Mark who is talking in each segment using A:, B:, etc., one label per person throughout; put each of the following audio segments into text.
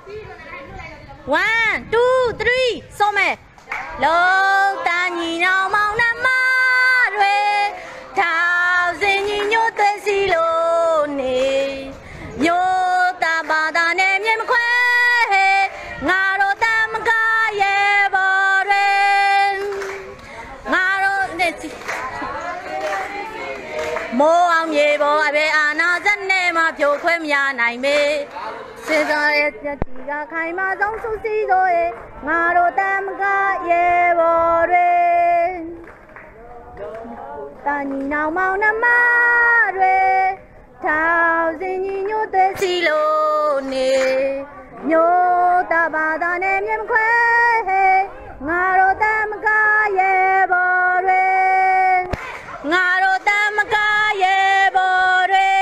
A: 1 2 3ဆုံးမယ်လုံးတန်ညီနောင်မောင်နှမတွေထောင်စင်ညီညွတ်သွေးစီလို့နေမျိုးတာဘာသာနဲ့မြင်မခွဲငါတို့တမကရဲ့ဘော်တွေငါတို့မိုးအောင်မြေပေါ်အဘေအာနာဇက်နဲ့မှဖြိုခွဲမရနိုင်မေစေစားရဲ့တီကခိုင်မဆုံးစုစည်းတို့ရဲ့ငါတို့တမကရဲ့ဘော်တွေတန်ညီနောင်မောင်နှမတွေထောင်စင်ညီညွတ်သွေးစီလို့နေမျိုးတဘာသာနဲ့မြင်ခွဲငါတို့တမကရဲ့ဘော်တွေငါတို့တမကရဲ့ဘော်တွေ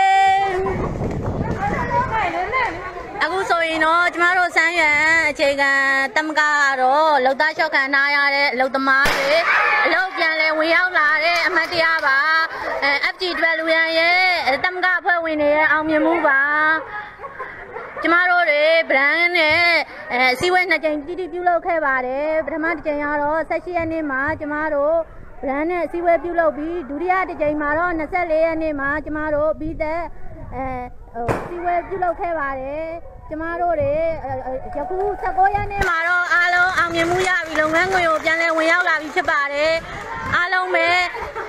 A: အခုဆိုရင်တော့ကျမတို့ဆန်းရွံအခြေခံတမကကတော့လောက်သားလျှောက်ခံထားရတဲ့အလုပ်သမားတွေအလုပ်ပြန်လဲဝင်ရောက်လာတဲ့အမှတ်တရပါFG12 ရဲ့တမကဖွဲ့ဝင်တွေရဲ့အောင်မြင်မှုပါကျမတို့တွေ brand နဲ့အစည်းအဝေး2ကြိမ်တိတိပြုလုပ်ခဲ့ပါတယ်ပထမတစ်ကြိမ်ကတော့18ရက်နေ့မှာကျမတို့ brand နဲ့အစည်းအဝေးပြုလုပ်ပြီးဒုတိယတစ်ကြိမ်မှာတော့24ရက်နေ့မှာကျမတို့ပြီးသက်အစည်းအဝေးပြုလုပ်ခဲ့ပါတယ်ကျမတို့တွေယခု19ရက်နေ့မှာတော့အားလုံးအောင်မြင်မှုရပြီလုပ်ငန်းခွင်ကိုပြန်လည်ဝင်ရောက်လာပြီဖြစ်ပါတယ်အားလုံးပဲ